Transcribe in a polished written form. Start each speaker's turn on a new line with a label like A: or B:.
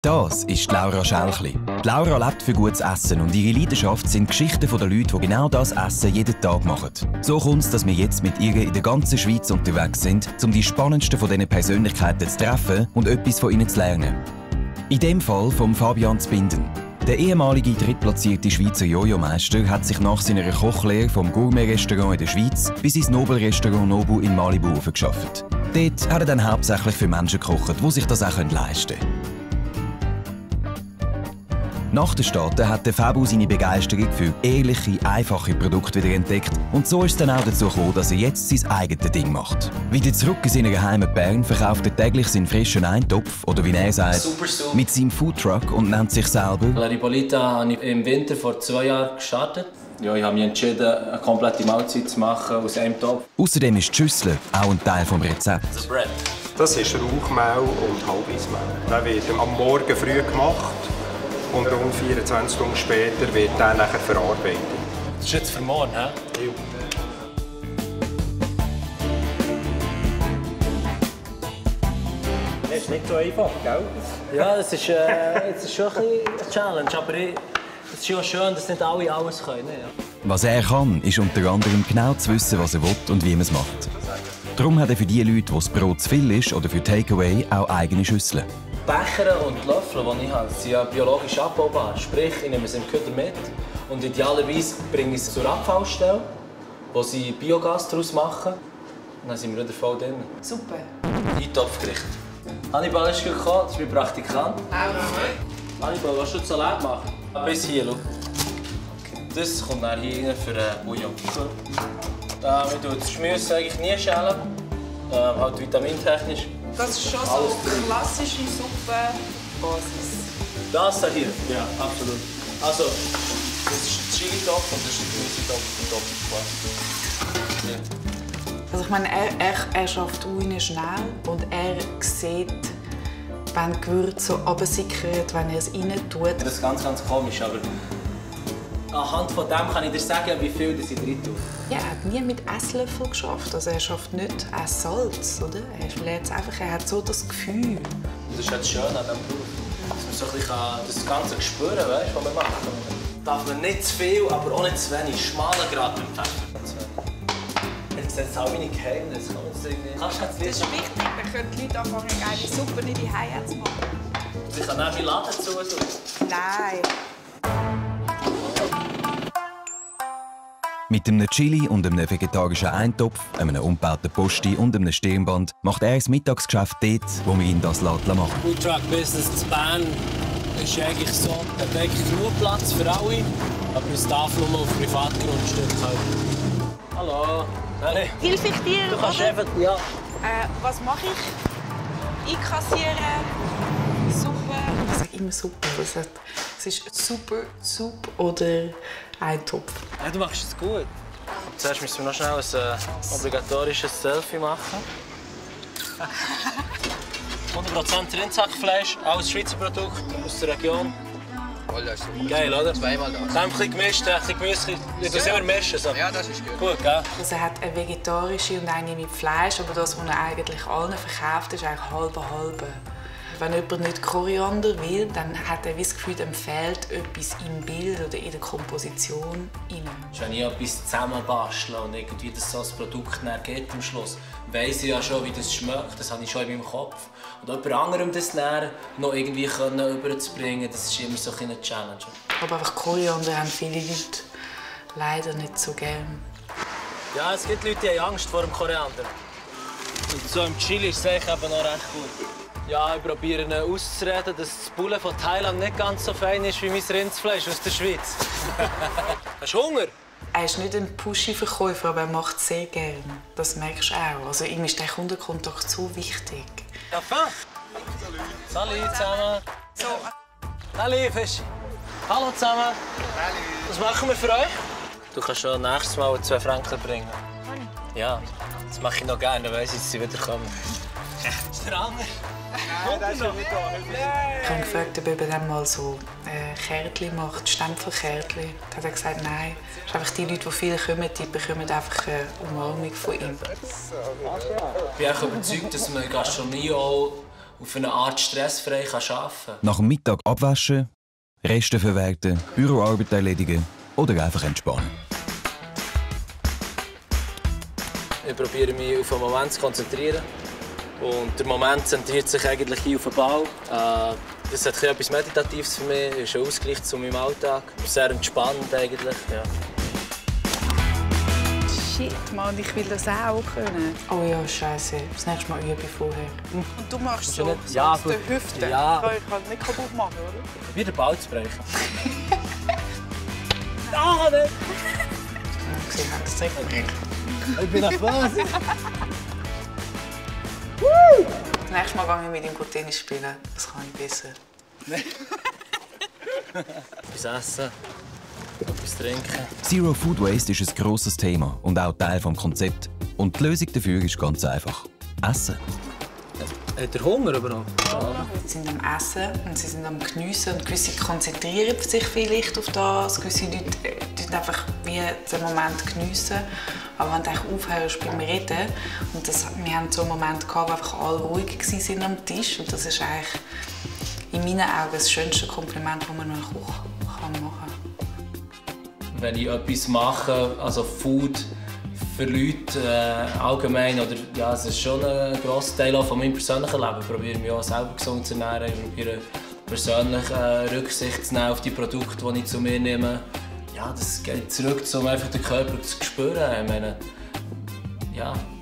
A: Das ist Laura Schelchli. Laura lebt für gutes Essen und ihre Leidenschaft sind Geschichten der Leute, die genau das Essen jeden Tag machen. So kommt es, dass wir jetzt mit ihr in der ganzen Schweiz unterwegs sind, um die spannendsten von diesen Persönlichkeiten zu treffen und etwas von ihnen zu lernen. In dem Fall vom Fabian Zbinden. Der ehemalige drittplatzierte Schweizer Jojo-Meister hat sich nach seiner Kochlehre vom Gourmet-Restaurant in der Schweiz bis ins Nobel-Restaurant Nobu in Malibu geschafft. Dort hat er dann hauptsächlich für Menschen gekocht, die sich das auch leisten können. Nach den Staaten hat der Fabu seine Begeisterung für ehrliche, einfache Produkte wieder entdeckt und so ist es dann auch dazu gekommen, dass er jetzt sein eigenes Ding macht. Wieder zurück in seiner Heimat Bern verkauft er täglich seinen frischen Eintopf oder wie er sagt,
B: Super.
A: mit seinem Foodtruck und nennt sich selber
B: La Ribolita habe ich im Winter vor 2 Jahren gestartet. Ja, ich habe mich entschieden, eine komplette Mahlzeit zu machen aus einem Topf.
A: Außerdem ist die Schüssel auch ein Teil des Rezepts.
B: Das Bread.
C: Das ist Rauchmehl und Halbweissmehl. Der wird am Morgen früh gemacht. Und rund 24 Stunden später wird der nachher verarbeitet.
B: Das ist jetzt für morgen, hä?
C: Ja. Das ist nicht so einfach, gell?
B: Ja, das ist schon ein bisschen eine Challenge, aber es ist ja schön, dass nicht alle alles können. Ja.
A: Was er kann, ist unter anderem genau zu wissen, was er will und wie man es macht. Darum hat er für die Leute, wo das Brot zu viel ist oder für Takeaway, auch eigene Schüsseln.
B: Becher und Löffel, die ich habe, sind ja biologisch abbaubar. Sprich, ich nehme sie im Küder mit und idealerweise bringe ich sie zur Abfallstelle, wo sie Biogas daraus machen. Und dann sind wir wieder voll drin.
D: Super.
B: Eintopfgericht. Hannibal ist gekommen, das ist mein Praktikant. Hannibal, willst du Salat machen? Bis hier, schau. Das kommt dann hier für Bouillon. Wir tun das Gemüse eigentlich nie schälen, halt vitamintechnisch.
D: Das ist schon so klassische Suppenbasis.
B: Das hier? Ja, absolut. Also, das ist der Chili-Topf und das ist der Gemüsetopf. Ja.
D: Also ich meine, er schafft ruhig schnell und er sieht, wenn die Gewürze so runtersickern, wenn er es rein tut.
B: Das ist ganz komisch, aber anhand von dem kann ich dir sagen, wie viel das ich drin tue.
D: Ja, er hat nie mit Esslöffel geschafft. Also er schafft nicht Salz, oder? Er hat so das Gefühl.
B: Und das ist halt schön an diesem Beruf. Dass man so ein bisschen das Ganze spüren kann, weißt, was man macht. Darf man nicht zu viel, aber auch nicht zu wenig. Schmaler Grad mit dem Pfeffer. Jetzt sieht es auch meine Geheimnisse. Kannst du
D: das ist wichtig, dann können die Leute anfangen, geile Suppe in die Hause zu machen.
B: Ich kann auch meinen Laden zu.
D: Nein.
A: Mit einem Chili und einem vegetarischen Eintopf, einem umgebauten Posti und einem Stirnband macht er das Mittagsgeschäft dort, wo wir ihn das machen lassen.
B: Foodtruck-Business in Bern ist eigentlich so, da hat eigentlich genug Platz für alle, aber es darf nur auf Privatgrundstücken halt. Hallo. Nein.
D: Hilfe ich dir?
B: Du kannst einfach, ja.
D: Was mache ich? Einkassieren, Suppe. Ich sage immer Suppe. Es ist Super, Suppe oder Eintopf.
B: Ja, du machst es gut. Zuerst müssen wir noch schnell ein obligatorisches Selfie machen. 100% Rindsackfleisch, alles Schweizer Produkt aus der Region. Geil, oder?
E: Zweimal das.
B: Dann ein bisschen gemischt, ein bisschen Gemüse. Du musst immer mischen. So.
E: Ja, das ist gut.
B: Gut, gell?
D: Also er hat eine vegetarische und eine mit Fleisch, aber das, was er eigentlich allen verkauft, ist eigentlich halbe. Wenn jemand nicht Koriander will, dann hat er das Gefühl, ihm fehlt etwas im Bild oder in der Komposition.
B: Wenn ich etwas zusammenbastle und irgendwie das so ein Produkt geht am Schluss, weiss ich ja schon, wie das schmeckt. Das habe ich schon in meinem Kopf. Und jemand anderem das noch irgendwie überzubringen, das ist immer so eine Challenge.
D: Aber einfach Koriander haben viele Leute leider nicht so gern.
B: Ja, es gibt Leute, die haben Angst vor dem Koriander. Und so im Chili ist es eigentlich eben noch recht gut. Ja, ich probiere ihn auszureden, dass das Poulet von Thailand nicht ganz so fein ist wie mein Rindsfleisch aus der Schweiz. Hast du Hunger?
D: Er ist nicht ein Pushy-Verkäufer, aber er macht es sehr gerne. Das merkst du auch. Also ihm ist der Kundenkontakt so wichtig.
B: Ja, fein. Salut zusammen.
D: So.
B: Hallo, Fisch. Hallo zusammen. Was machen wir für euch? Du kannst schon nächstes Mal 2 Franken bringen. Ja, das mache ich noch gerne, dann weiss ich, dass sie wieder kommen. Ist der andere?
C: Nein, das ist ja nicht da.
D: Ich habe gefragt, ob er dann mal so Kärtchen macht, Stempelkärtchen. Da hat er gesagt, nein. Das sind einfach die Leute, die viel kommen, die bekommen einfach eine Umarmung von ihm.
B: Ich bin auch überzeugt, dass man in Gastronomie auch auf eine Art stressfrei arbeiten kann.
A: Nach dem Mittag abwaschen, Reste verwerten, Büroarbeit erledigen oder einfach entspannen.
B: Ich probiere mich auf den Moment zu konzentrieren. Und der Moment zentriert sich eigentlich hier auf den Ball. Das hat etwas Meditatives für mich, ist ein Ausgleich zu meinem Alltag. Sehr entspannt eigentlich. Ja.
D: Shit, Mann, ich will das auch können. Oh ja, Scheiße. Das nächste Mal übe ich vorher.
E: Und du machst so
B: Ja,
E: aus der Hüfte.
B: Ja.
E: Das kann ich halt nicht kaputt machen, oder?
B: Wie den Ball zu brechen. Ah, nein!
D: Sie haben es direkt gebrochen.
B: Ich bin nervös.
D: Das nächste Mal gehe ich mit ihm Tennis spielen. Das kann ich besser.
B: Etwas essen, etwas trinken.
A: Zero Food Waste ist ein grosses Thema und auch Teil des Konzepts. Und die Lösung dafür ist ganz einfach: Essen.
B: Hat er Hunger überhaupt?
D: Sie sind am Essen und sie sind am Geniessen. Und gewisse konzentrieren sich vielleicht auf das. Gewisse Leute tun einfach wie den Moment geniessen. Aber wenn du aufhörst beim Reden, und wir hatten so einen Moment, wo einfach alle ruhig waren am Tisch. Und das ist eigentlich in meinen Augen das schönste Kompliment, das man einem Koch machen kann.
B: Wenn ich etwas mache, also Food für Leute allgemein, oder ja, es ist schon ein grosser Teil auch von meinem persönlichen Leben. Ich probiere mich auch selber gesund zu ernähren, ich probiere persönlich Rücksicht zu nehmen auf die Produkte, die ich zu mir nehme. Ja, das geht zurück, um einfach den Körper zu spüren. Ich meine, ja.